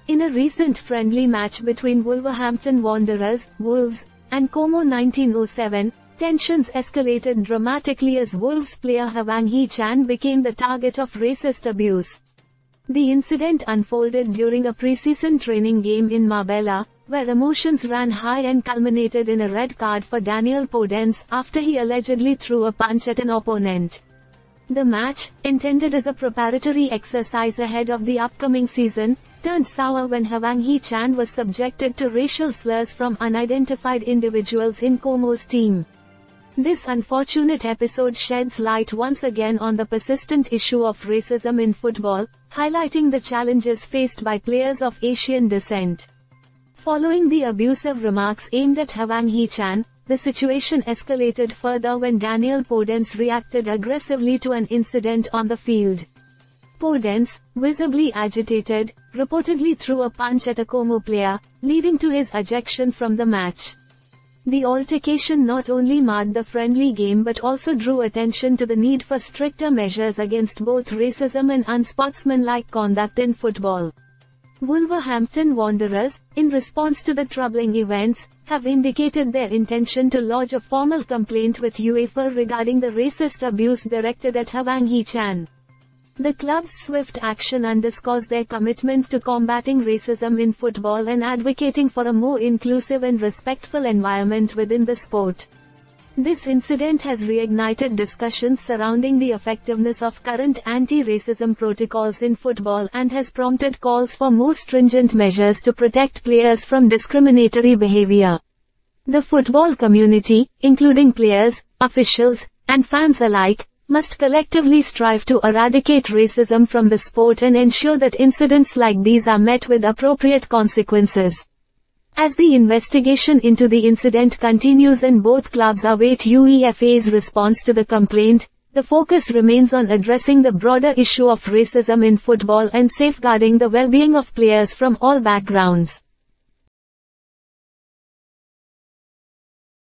In a recent friendly match between Wolverhampton Wanderers, Wolves, and Como 1907, tensions escalated dramatically as Wolves player Hwang Hee-chan became the target of racist abuse. The incident unfolded during a pre-season training game in Marbella, where emotions ran high and culminated in a red card for Daniel Podence after he allegedly threw a punch at an opponent. The match, intended as a preparatory exercise ahead of the upcoming season, turned sour when Hwang Hee-chan was subjected to racial slurs from unidentified individuals in Como's team. This unfortunate episode sheds light once again on the persistent issue of racism in football, highlighting the challenges faced by players of Asian descent. Following the abusive remarks aimed at Hwang Hee-chan, the situation escalated further when Daniel Podence reacted aggressively to an incident on the field. Podence, visibly agitated, reportedly threw a punch at a Como player, leading to his ejection from the match. The altercation not only marred the friendly game but also drew attention to the need for stricter measures against both racism and unsportsmanlike conduct in football. Wolverhampton Wanderers, in response to the troubling events, have indicated their intention to lodge a formal complaint with UEFA regarding the racist abuse directed at Hwang Hee-chan. The club's swift action underscores their commitment to combating racism in football and advocating for a more inclusive and respectful environment within the sport. This incident has reignited discussions surrounding the effectiveness of current anti-racism protocols in football and has prompted calls for more stringent measures to protect players from discriminatory behavior. The football community, including players, officials, and fans alike, must collectively strive to eradicate racism from the sport and ensure that incidents like these are met with appropriate consequences. As the investigation into the incident continues and both clubs await UEFA's response to the complaint, the focus remains on addressing the broader issue of racism in football and safeguarding the well-being of players from all backgrounds.